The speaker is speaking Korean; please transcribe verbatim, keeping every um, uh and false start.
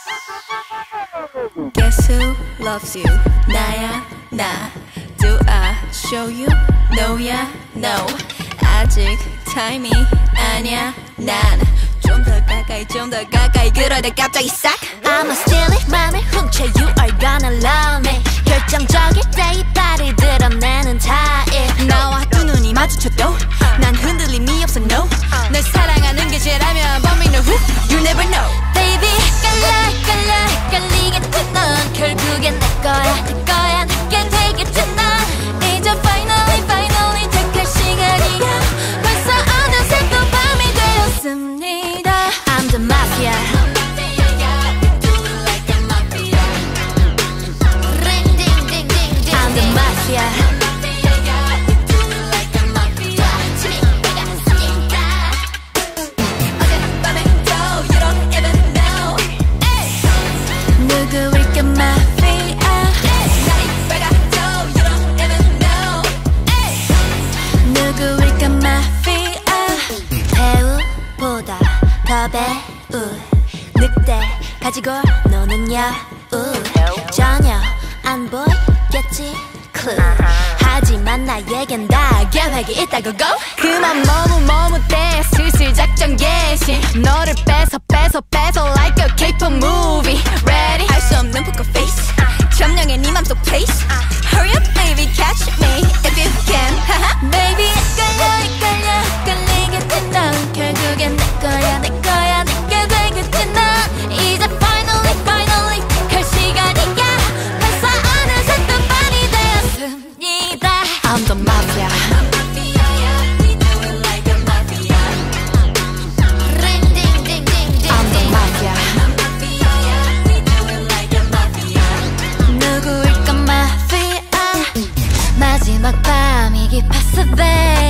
Guess who loves you? 나야 나. Do I show you? No야 no. 아직 타임이 아니야 난. 좀 더 가까이 좀 더 가까이 그러다 갑자기 싹. I'ma steal it 맘을 훔쳐 You are gonna love me. 결정적일 때 이빨을 드러내는 타입. 나와 두 눈이 마주쳐도 난 흔들림이 없어 no. 널 사랑하는 게 죄라면 But me know who You never know. Baby 깔라 깔라 헷갈리겠지 넌 결국엔 내 거야 내 거야 내게 되겠지 넌 이제 finally finally 택할 시간이야. 벌써 어느새 또 밤이 되었습니다. I'm the mafia. Ring ding ding ding ding. I'm the mafia. 누구일까 마피아. 누구일까 마피아. 배우보다 더 배우. 늑대 가지고 노는 여우. 전혀 안 보이겠지 clue. 하지만 나에겐 다 계획이 있다고 go. 그만 머뭇머뭇대 슬슬 작전 개시. 너를 뺏어 뺏어 뺏어 like a K-pop movie. Ready? 할 수 없는 poker face. 점령해 네 맘속 place. Hurry up baby catch me if you can. Baby 헷갈려 헷갈려 헷갈리겠지 넌 결국엔 내 거야 내 거야 내게 되겠지 넌 이제 finally finally 택할 시간이야. 벌써 어느새 또 밤이 되었습니다. I'm the mafia. Ring ding ding ding ding. I'm the mafia. 누구일까 마피아. 마지막 밤이 깊었어 babe.